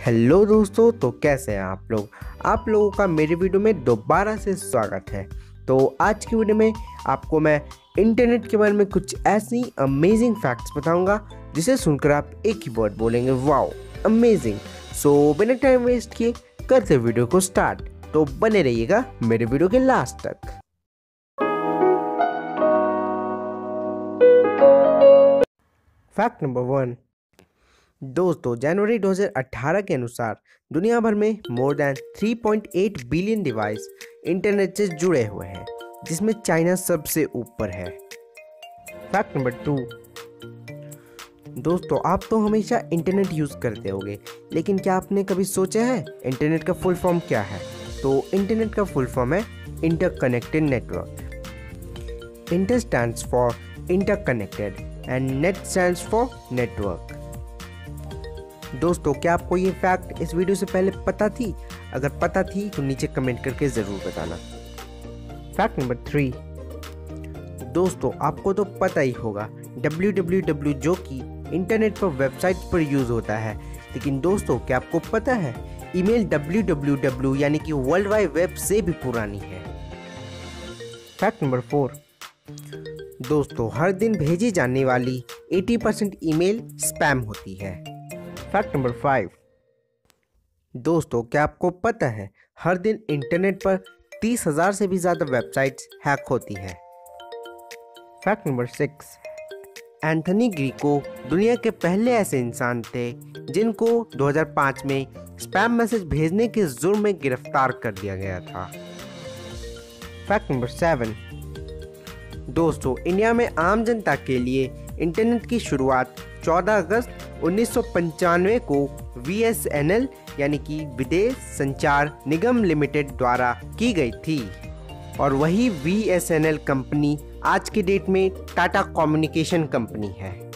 Hello दोस्तों, तो कैसे हैं आप लोग। आप लोगों का मेरे वीडियो में दोबारा से स्वागत है। तो आज की वीडियो में आपको मैं इंटरनेट के बारे में कुछ ऐसी अमेजिंग फैक्ट्स बताऊंगा जिसे सुनकर आप एक ही वर्ड बोलेंगे, वाओ अमेजिंग। सो बिना टाइम वेस्ट किए करते वीडियो को स्टार्ट। तो बने रहिएगा मेरे वीडियो के लास्ट तक। Fact number 1। दोस्तों, जनवरी 2018 के अनुसार दुनिया भर में more than 3.8 billion device internet से जुड़े हुए हैं, जिसमें चाइना सबसे ऊपर है। Fact number 2। दोस्तों, आप तो हमेशा इंटरनेट यूज़ करते होंगे, लेकिन क्या आपने कभी सोचा है इंटरनेट का फुल फॉर्म क्या है? तो इंटरनेट का फुल फॉर्म है interconnected network. Inter stands for interconnected and net stands for network. दोस्तों, क्या आपको ये फैक्ट इस वीडियो से पहले पता थी? अगर पता थी तो नीचे कमेंट करके ज़रूर बताना। Fact number 3। दोस्तों, आपको तो पता ही होगा www जो कि इंटरनेट पर वेबसाइट पर यूज़ होता है, लेकिन दोस्तों क्या आपको पता है ईमेल www यानी कि वर्ल्ड वाइड वेब से भी पुरानी है। Fact number 4। दोस्तों, हर दिन भेजी जाने वाली 80% ईमेल स्पैम होती है। Fact number 5। दोस्तों, क्या आपको पता है हर दिन इंटरनेट पर 30,000 से भी ज़्यादा वेबसाइट्स हैक होती है। Fact number 6। एंथनी ग्रीको दुनिया के पहले ऐसे इंसान थे जिनको 2005 में स्पैम मैसेज भेजने के जुर्म में गिरफ्तार कर दिया गया था। Fact number 7। दोस्तों, इंडिया में आम जनता के लिए इंटरनेट की शुरुआत 14 अगस्त 1995 को VSNL यानी कि विदेश संचार निगम लिमिटेड द्वारा की गई थी, और वही VSNL कंपनी आज के डेट में टाटा कम्युनिकेशन कंपनी है।